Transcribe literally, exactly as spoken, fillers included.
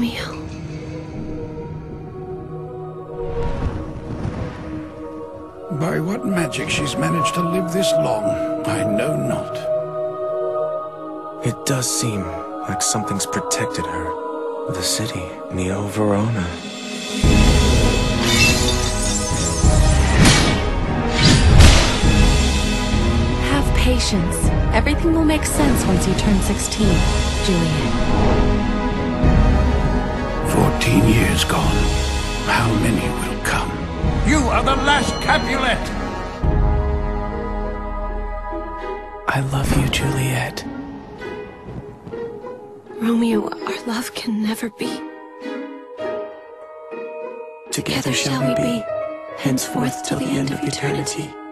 Romeo. By what magic she's managed to live this long, I know not. It does seem like something's protected her. The city, Neo Verona. Have patience. Everything will make sense once you turn sixteen, Juliet. Fourteen years gone. How many will come? You are the last Capulet! I love you, Juliet. Romeo, our love can never be. Together shall we be, henceforth till the end of eternity.